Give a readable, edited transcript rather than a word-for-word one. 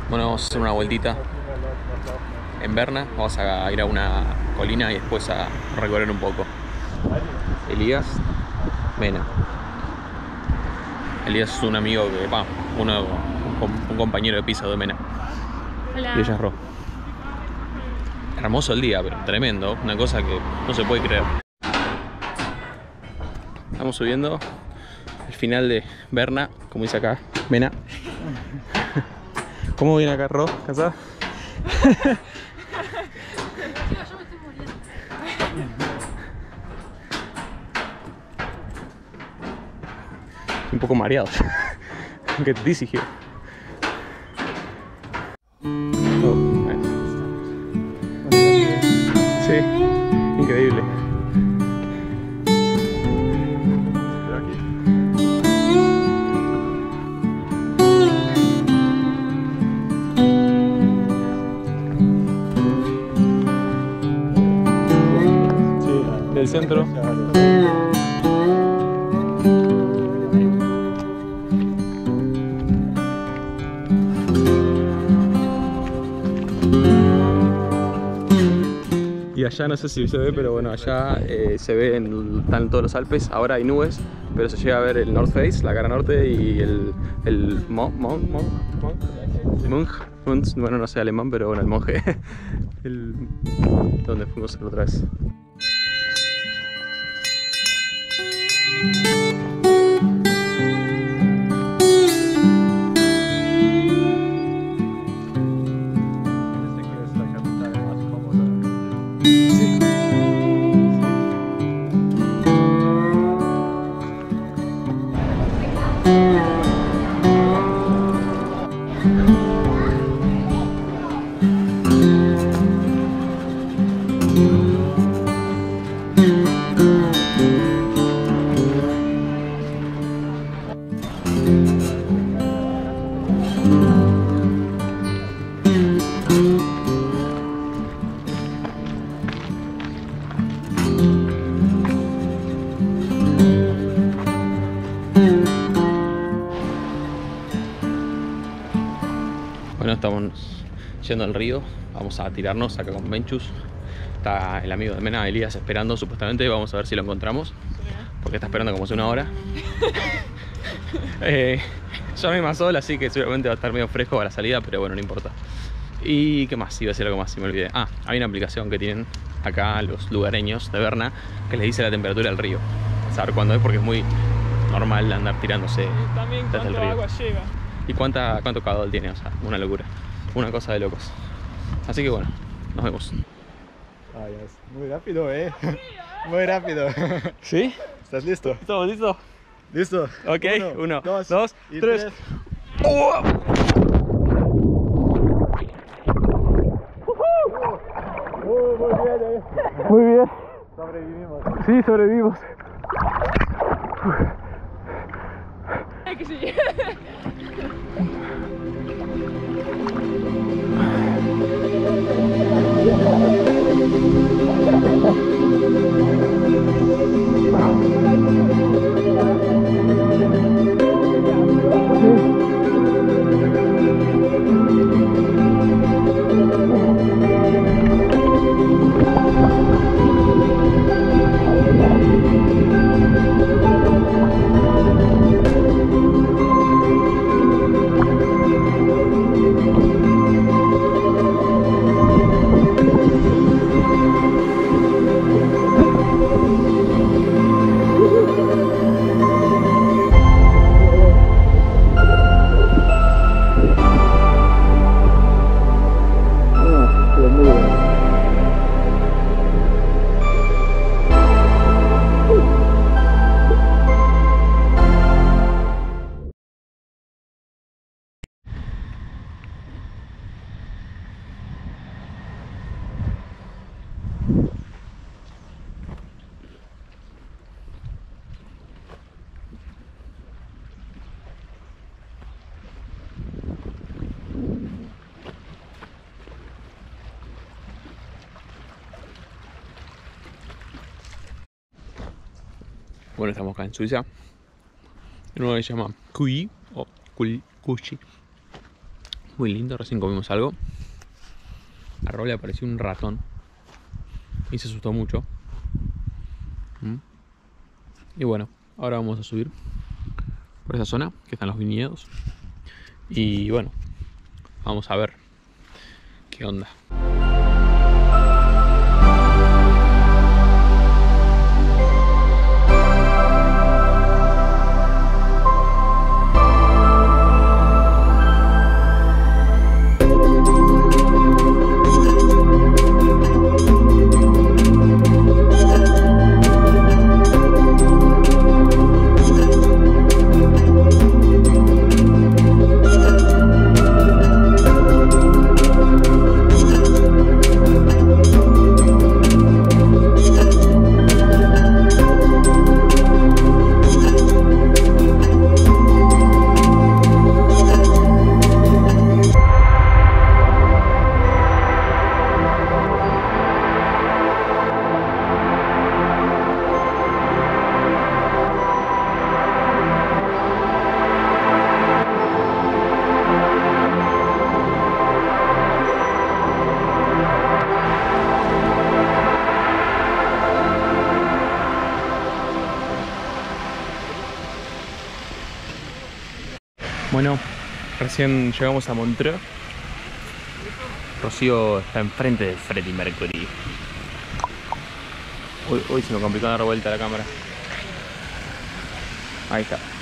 Bueno, vamos a hacer una vueltita en Berna. Vamos a ir a una colina y después a recorrer un poco. Elías Mena. Elías es un amigo que, un compañero de piso de Mena. Hola. Y ella es Ro. Hermoso el día, pero tremendo. Una cosa que no se puede creer. Estamos subiendo el final de Berna, como dice acá, Mena. ¿Cómo viene acá, Ro? ¿Casada? Un poco mareado. Get dizzy here. Oh, bueno. Sí, increíble. Sí, del centro. Y allá no sé si se ve, pero bueno, allá se ve, están todos los Alpes. Ahora hay nubes, pero se llega a ver el North Face, la cara norte, y el monje, bueno, no sé alemán, pero bueno, el monje, donde fuimos la otra vez. Bueno, estamos yendo al río, vamos a tirarnos acá con Benchus. Está el amigo de Mena, Elías, esperando supuestamente, vamos a ver si lo encontramos. Porque está esperando como hace una hora. Yo no hay más sol, así que seguramente va a estar medio fresco a la salida, pero bueno, no importa. ¿Y qué más? Iba a decir algo más, si me olvidé. Ah, hay una aplicación que tienen acá los lugareños de Berna que les dice la temperatura del río. Saber cuándo es, porque es muy normal andar tirándose Y también desde el cuánto río. agua llega. ¿Y cuánto caudal tiene? O sea, una locura. Una cosa de locos. Así que bueno, nos vemos. Ah, ya es muy rápido, muy rápido. ¿Sí? ¿Estás listo? ¿Estamos listos? ¿Listo? Ok, uno, dos, y tres. Muy bien, Muy bien. Sobrevivimos. Sí, sobrevivimos. Que sí. Bueno, estamos acá en Suiza. En uno que se llama Cuyi o Cushi. Muy lindo, recién comimos algo. A Ro le apareció un ratón y se asustó mucho. Y bueno, ahora vamos a subir por esa zona que están los viñedos. Y bueno, vamos a ver qué onda. Bueno, recién llegamos a Montreux. Rocío está enfrente de Freddie Mercury. Uy, se me complicó dar vuelta la cámara. Ahí está.